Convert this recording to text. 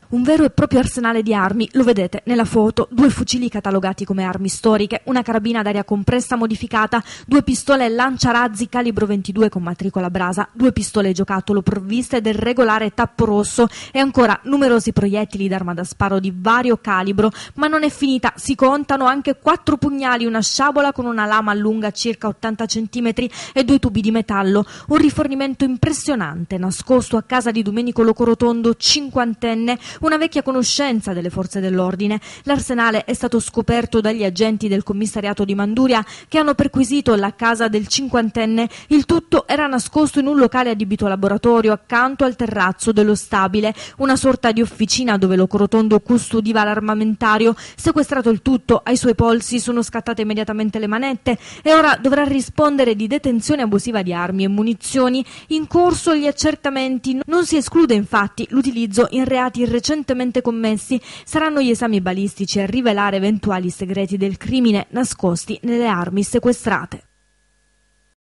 Un vero e proprio arsenale di armi, lo vedete nella foto, 2 fucili catalogati come armi storiche, una carabina d'aria compressa modificata, 2 pistole lanciarazzi calibro 22 con matricola Brasa, 2 pistole giocattolo provviste del regolare tappo rosso e ancora numerosi proiettili d'arma da sparo di vario calibro, ma non è finita, si contano anche 4 pugnali, una sciabola con una lama lunga circa 80 cm e 2 tubi di metallo, un rifornimento impressionante nascosto a casa di Domenico Locorotondo, 50enne, una vecchia conoscenza delle forze dell'ordine. L'arsenale è stato scoperto dagli agenti del commissariato di Manduria che hanno perquisito la casa del 50enne. Il tutto era nascosto in un locale adibito a laboratorio accanto al terrazzo dello stabile, una sorta di officina dove Locorotondo custodiva l'armamentario. Sequestrato il tutto, ai suoi polsi sono scattate immediatamente le manette e ora dovrà rispondere di detenzione abusiva di armi e munizioni. In corso gli accertamenti, non si esclude infatti l'utilizzo in reati recentemente commessi. Saranno gli esami balistici a rivelare eventuali segreti del crimine nascosti nelle armi sequestrate.